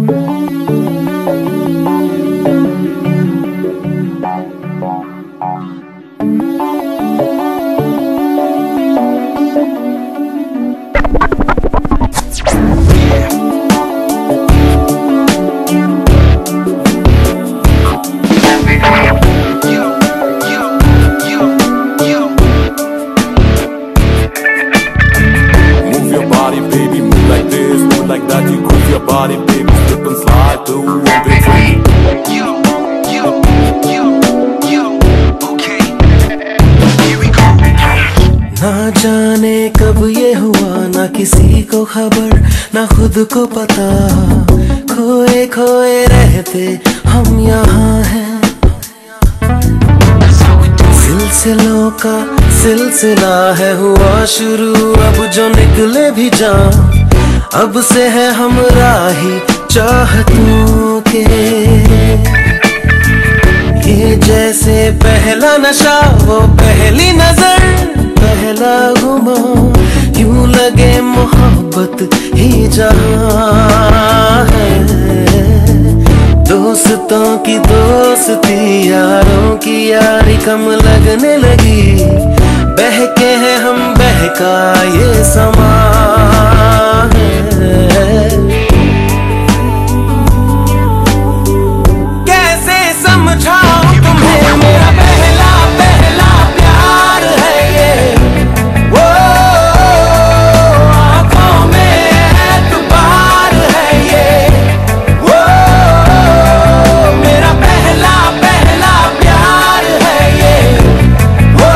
ना जाने कब ये हुआ, ना किसी को खबर, ना खुद को पता, खोए खोए रहते हम यहाँ हैं। सिलसिलों का सिलसिला है हुआ शुरू, अब जो निकले भी जान, अब से है हम राही चाहतों के। ये जैसे पहला नशा, वो पहली नजर, पहला गुमा, यूं लगे मोहब्बत ही जहां है। दोस्तों की दोस्ती, यारों की यारी कम लगने लगी, बहके हैं हम बहका ये समा है। कैसे समझाऊं तुम्हें, मेरा पहला पहला प्यार है ये। वो आँखों में एतबार है ये। वो मेरा पहला पहला प्यार है ये। वो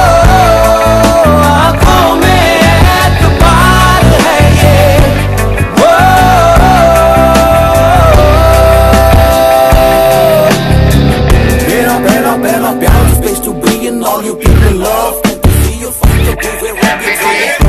आँखों में एतबार है ये। वो मेरा पहला पहला प्यार, space to be in all you people in love, to see your face to prove it when you say it.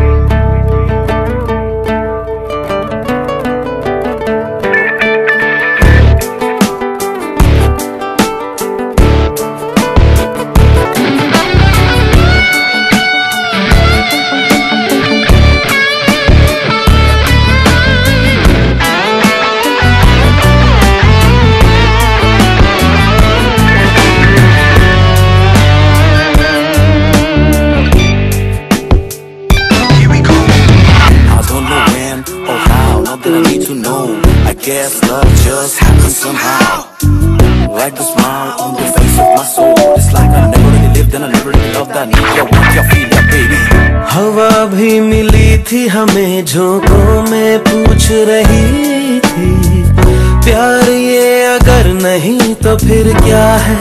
Guess love just happens somehow. Like the smile on the face of my soul. It's like I never really lived and I never really loved. I need you, want you, feel it, baby. हवा भी मिली थी हमें, झोंकों में पूछ रही थी, प्यार ये अगर नहीं तो फिर क्या है।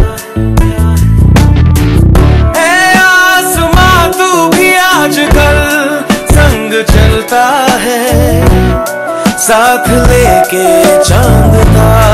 ए आसमां तू भी आजकल संग चलता है, साथ लेके चांद तारे।